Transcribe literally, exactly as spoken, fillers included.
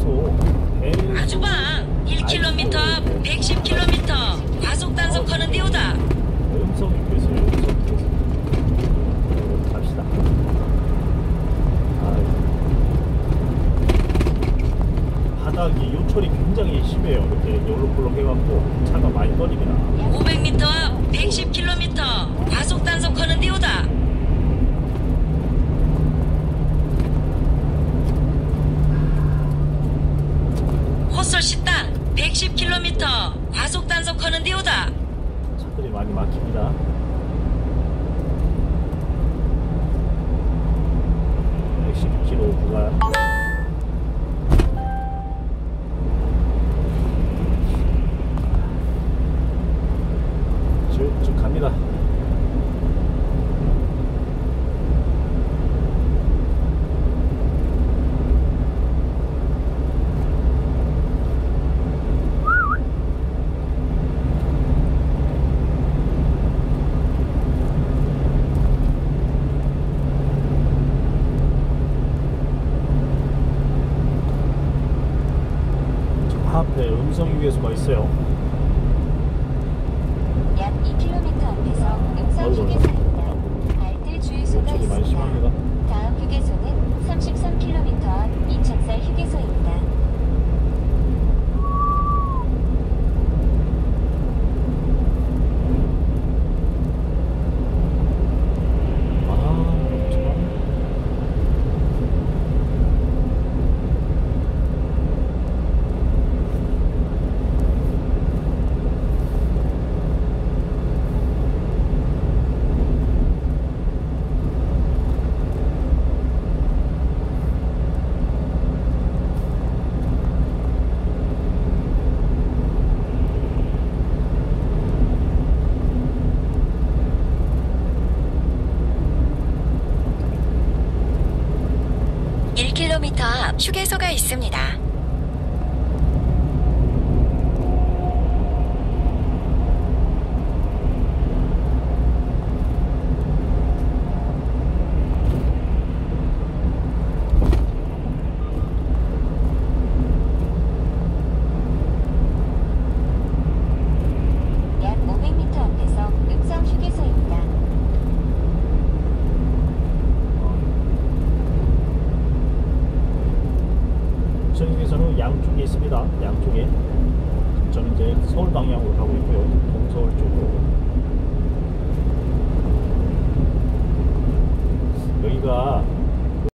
계속 계속 아주방 일 킬로미터 앞 백십 킬로미터 과속 단속하는 데오다. 음성 유괴소 음성 유괴소 갑시다. 아이고. 바닥이 요철이 굉장히 심해요. 이렇게 열록볼록 해갖고 차가 많이 떨립니다. 오백 미터 앞 백십 킬로미터 과속 단속하는 데오다. 헛솔 식당 백십 킬로미터 과속 단속하는 데오다. 차들이 많이 막힙니다. 백십 킬로미터 구간. 쭉쭉 갑니다. 앞에 음성 휴게소가 있어요. 약 이 킬로미터 앞에서 음성 휴게소입니다. 알뜰 주유소가 요철이 많이 심합니다. 있습니다. 다음 휴게소는 삼십삼 킬로미터 앞 이천살 휴게소입니다. 아, 정말. 일 킬로미터 앞 휴게소가 있습니다. 약 오백 미터 앞에서 음성 휴게소입니다. 음성 휴게소는 양쪽에 있습니다. 양쪽에. 저는 이제 서울 방향으로 가고 있고요. 동서울 쪽으로. 여기가